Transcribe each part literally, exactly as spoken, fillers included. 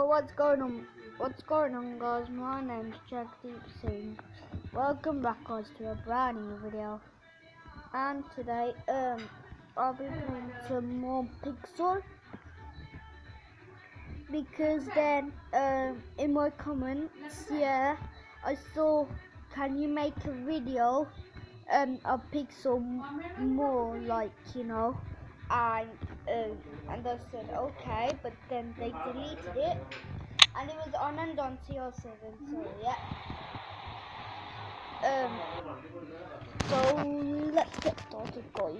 Yo, what's going on? What's going on, guys? My name's Jagdeep Singh. Welcome back, guys, to a brand new video. And today, um, I'll be playing some more Pixel because then, um, in my comments, yeah, I saw, can you make a video, um, of Pixel more, like, you know, and um, and I said okay, but then they deleted it. And it was on and on C R seven, so yeah. Um, so let's get started, guys.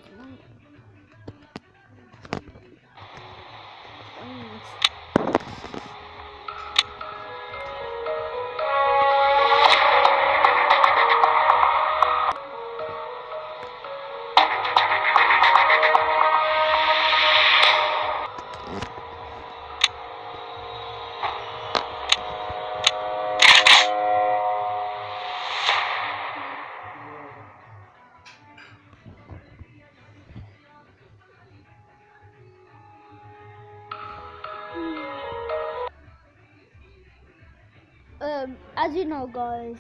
Mm. Um, as you know, guys.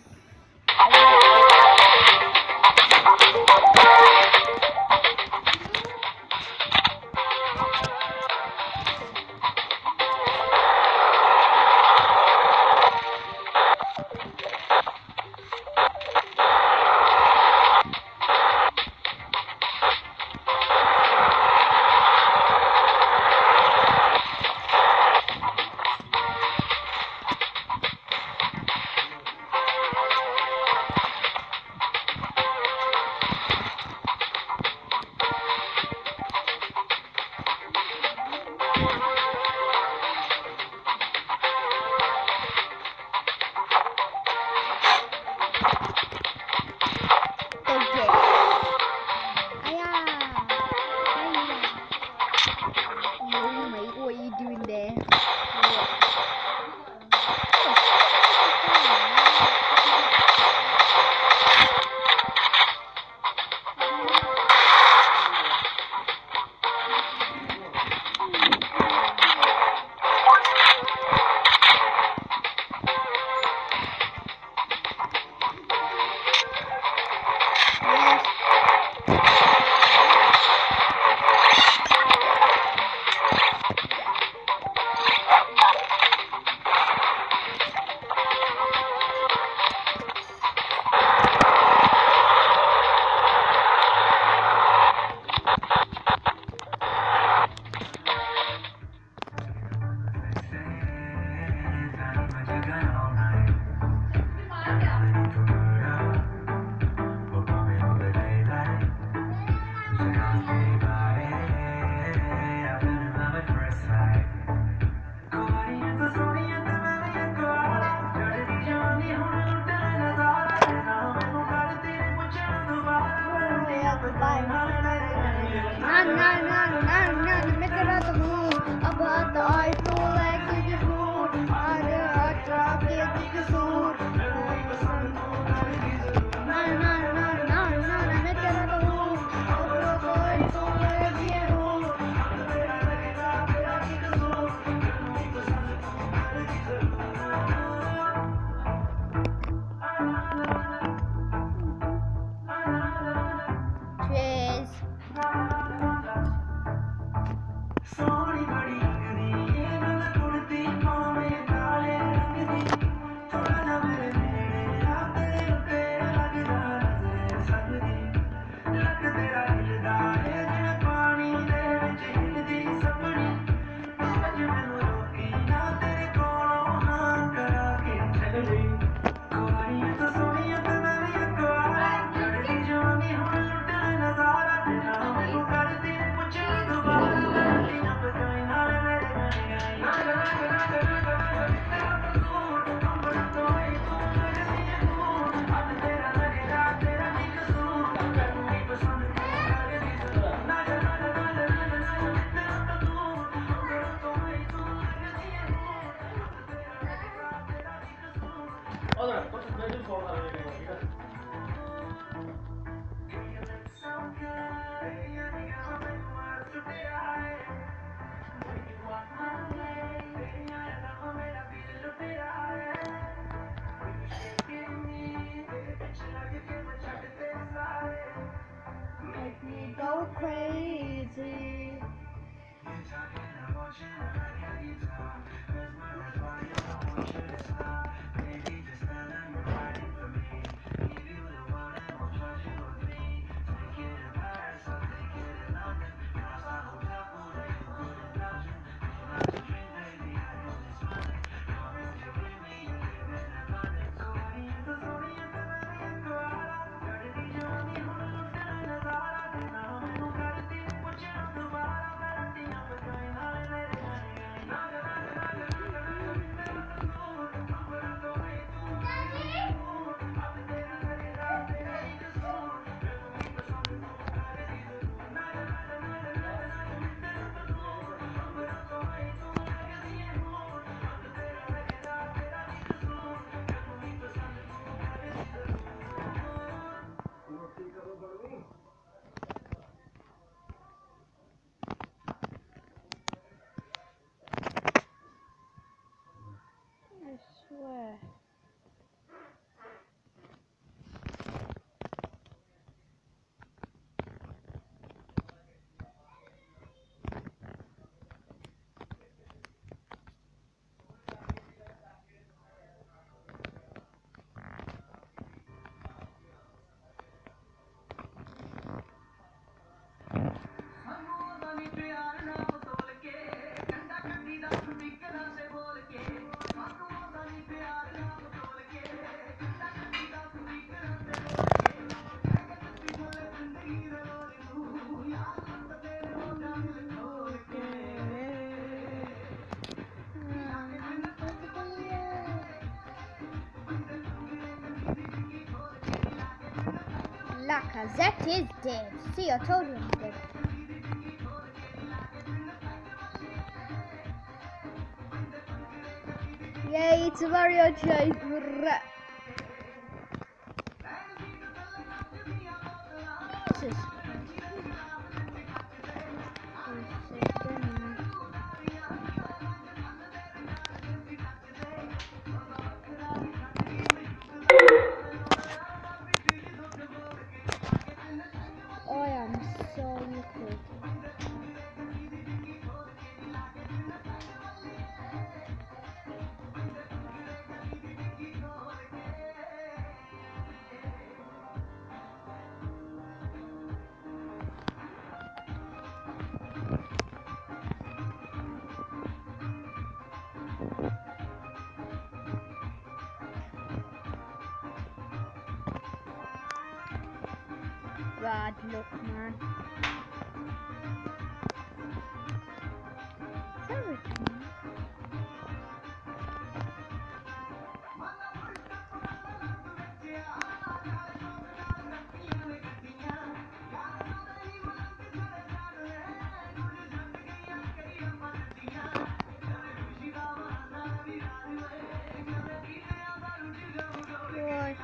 What are you doing there? Where? Lacazette is dead. See, I told you I'm dead. Yay, it's a Mario chase. This is I am so liquid. Bad luck, man. Sorry, man. Boy.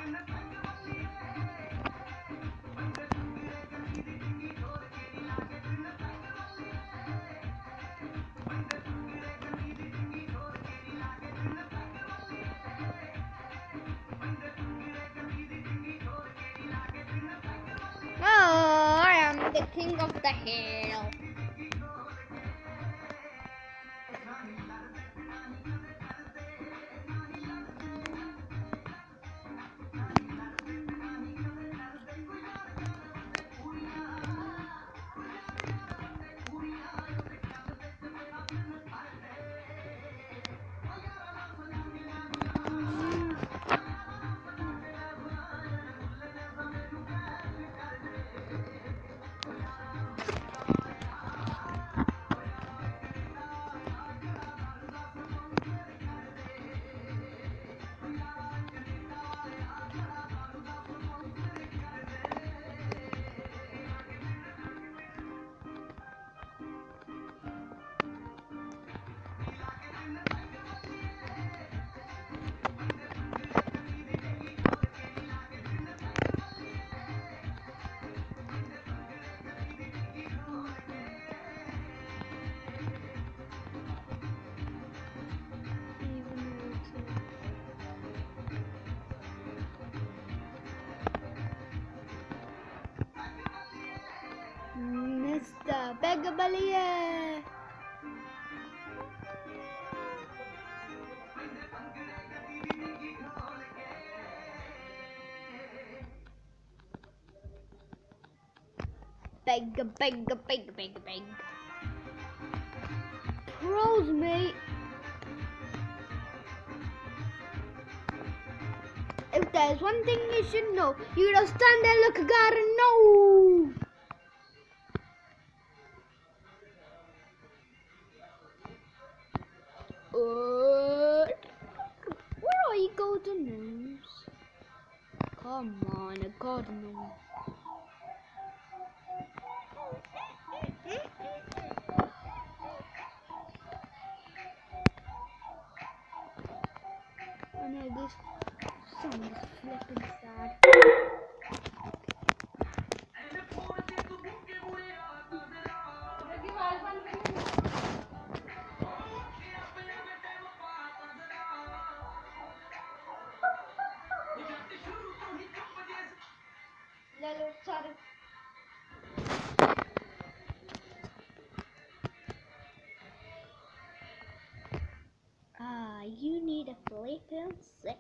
Oh, I am the king of the hill. Mister Begabalier. Beg, beg, beg, beg, beg. Pros, mate. If there's one thing you should know, you don't stand there, look, I gotta know. Uh, where are you, golden nose? Come on, a golden nose. I know this song is flipping sad. why you need a flippin' six.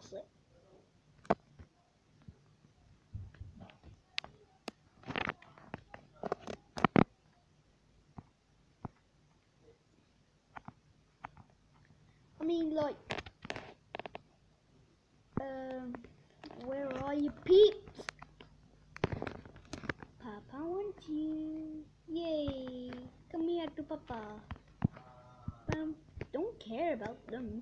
I mean, like, um, where are you, peeps? Papa wants you. Yay! Come here to Papa. Um, don't care about them.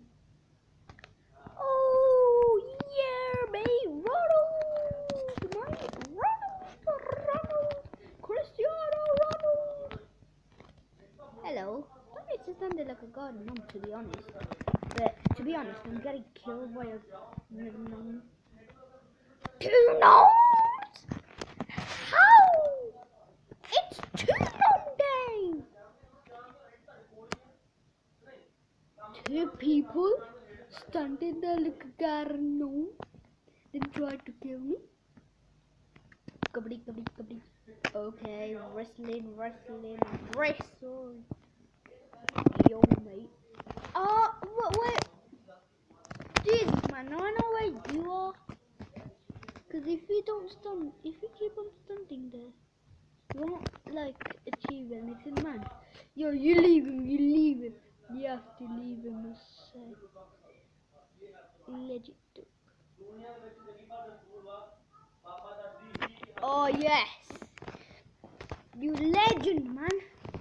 Oh, yeah, baby, Ronald! Nice, Ronald, Ronald, Cristiano Ronald. Hello. That makes it sound like a garden gnome, to be honest. But to be honest, I'm getting killed by a gnome. Two gnomes? How? It's two gnome day. Two people standing there like a garden gnome. Then tried to kill me. Kabaddi, kabaddi, kabaddi. Okay, wrestling, wrestling, wrestle. Yo, mate. Uh, wait, wait. Jesus, man, now I know where you are. Because if you don't stun, if you keep on stunting there, you won't, like, achieve anything, man. Yo, you leave him, you leave him. You have to leave him, I say. Legit. Oh, yes. You legend, man.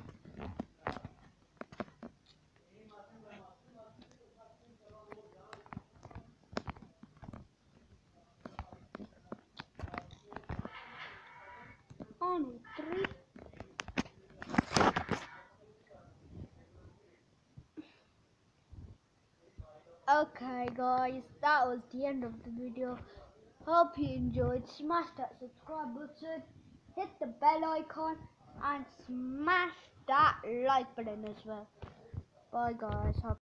On three. Okay, guys, that was the end of the video. Hope you enjoyed. Smash that subscribe button, hit the bell icon, and smash that like button as well. Bye, guys. Hope